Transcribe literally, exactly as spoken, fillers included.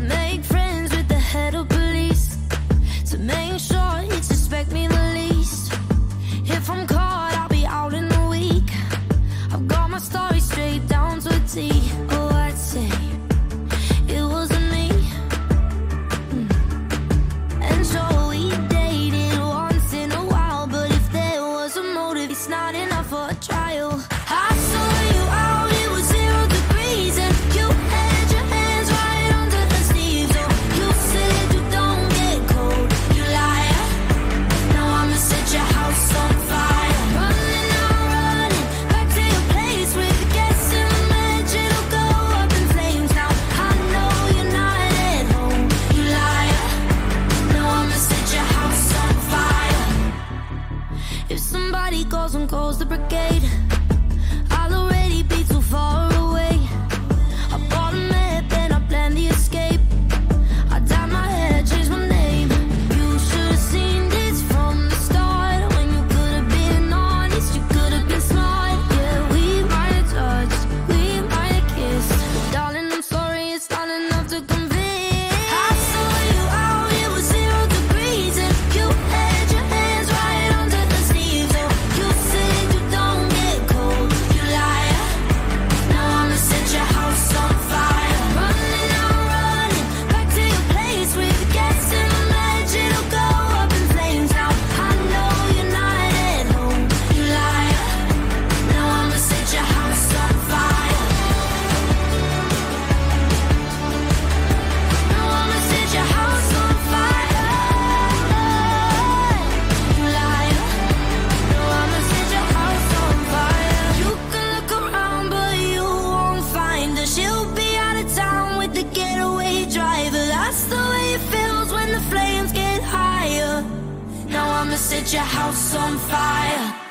make friends with the head of police to make sure he'd suspect me the least. If I'm caught, I'll be out in a week. I've got my story straight down to a T. Oh, I'd say it wasn't me. Mm. And so we dated once in a while, but if there was a motive, it's not enough for a trial. I saw you out, it was zero degrees, and you had your hands right under the sleeves. Oh, you said you don't get cold, you liar. Now I'ma set your house on fire. Running, I'm running back to your place with the gas in the match. It'll go up in flames. Now I know you're not at home, you liar. Now I'ma set your house on fire. If somebody calls and calls the brigade, I'll already be too far away. I bought a map and I planned the escape. I dyed my hair, changed my name. You should've seen this from the start. When you could've been honest, you could've been smart. Yeah, we might have touched, we might have kissed, but darling, I'm sorry, it's not enough to convince. I saw you out, it was zero degrees, and you had your hands right under the sleeves. Oh, you said you don't get cold, you liar. Now I'ma set your house on fire. Running, I'm running back to your place with the gas in the match. It'll go up in flames. Now I know you're not at home, you liar. Now I'ma set your house on fire. Now I'ma set your house on fire, you liar. Now I'ma set your house on fire. You can look around, but you won't find her. She'll be out of town with the getaway driver. That's the way it feels when the flames get higher. Now I'ma set your house on fire.